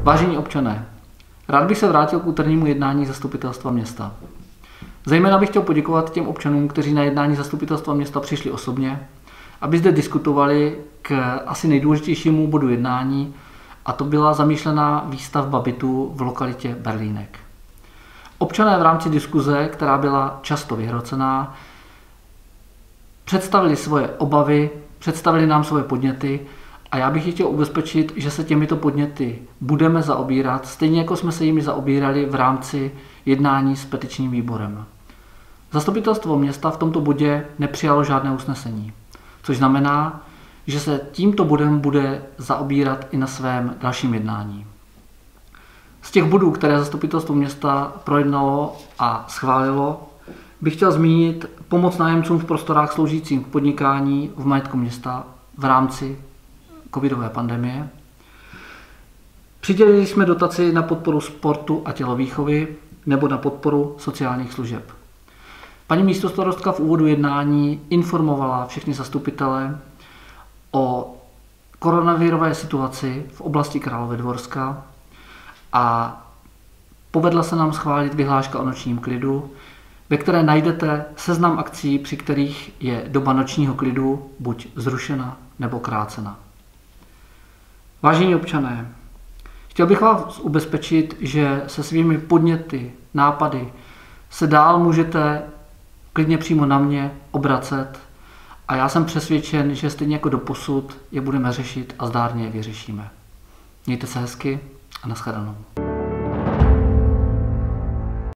Vážení občané, rád bych se vrátil k úternímu jednání zastupitelstva města. Zejména bych chtěl poděkovat těm občanům, kteří na jednání zastupitelstva města přišli osobně, aby zde diskutovali k asi nejdůležitějšímu bodu jednání, a to byla zamýšlená výstavba bytů v lokalitě Berlínek. Občané v rámci diskuze, která byla často vyhrocená, představili svoje obavy, představili nám svoje podněty a já bych je chtěl ubezpečit, že se těmito podněty budeme zaobírat, stejně jako jsme se jimi zaobírali v rámci jednání s petičním výborem. Zastupitelstvo města v tomto bodě nepřijalo žádné usnesení, což znamená, že se tímto bodem bude zaobírat i na svém dalším jednání. Z těch bodů, které zastupitelstvo města projednalo a schválilo, bych chtěl zmínit pomoc nájemcům v prostorách sloužícím k podnikání v majetku města v rámci covidové pandemie. Přidělili jsme dotaci na podporu sportu a tělovýchovy nebo na podporu sociálních služeb. Paní místostarostka v úvodu jednání informovala všechny zastupitele o koronavirové situaci v oblasti Královédvorska a povedla se nám schválit vyhláška o nočním klidu, ve které najdete seznam akcí, při kterých je doba nočního klidu buď zrušena nebo krácena. Vážení občané, chtěl bych vás ubezpečit, že se svými podněty, nápady se dál můžete klidně přímo na mě obracet a já jsem přesvědčen, že stejně jako doposud je budeme řešit a zdárně je vyřešíme. Mějte se hezky a nashledanou.